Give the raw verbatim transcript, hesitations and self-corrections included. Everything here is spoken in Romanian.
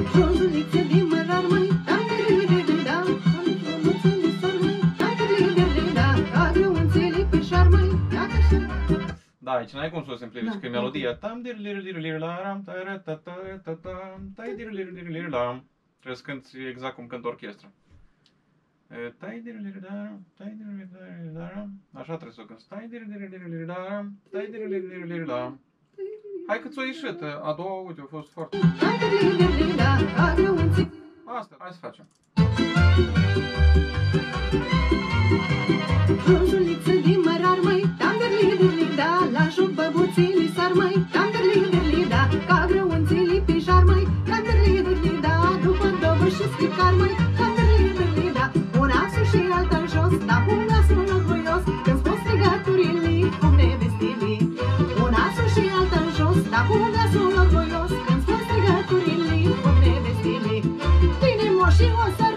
Frunzulițe din mărar, măi, tam dirili da, frunzulițele sar, măi, tam dirili da, ca grăunțele pe șar, măi, iată așa. Da, aici n-ai cum să o simplifici, Da, că e melodia tam dirili-dirili-ram, ta-ra-ta-ta-ta-tam, tai-dirili-dirili-ram. Trebuie să cânti exact cum cântă orchestra. Tai-dirili-dirili-ram, tai-dirili-dirili-ram. Așa trebuie să o cânti. Tai-dirili-dirili-ram, tai-dirili-dirili-ram. Hai că ți-o ieșit, a doua, uite, a fost foarte... Tam dirili da, ca grăunțele. Asta, hai să facem. Frunzulițe din mărar, măi, tam dirili da, la joc băbuțele sar, măi, tam dirili da, ca grăunțele pe șar, măi, tam dirili da, după dobă și scricar, măi, tam dirili da, un asul și alta în jos, dar un glasul voios, când spun strigăturile, cum ne vestili. Un asul și alta în jos, dar un glasul voios, când spun strigăturile, cum ne vestili. Bine moșii o să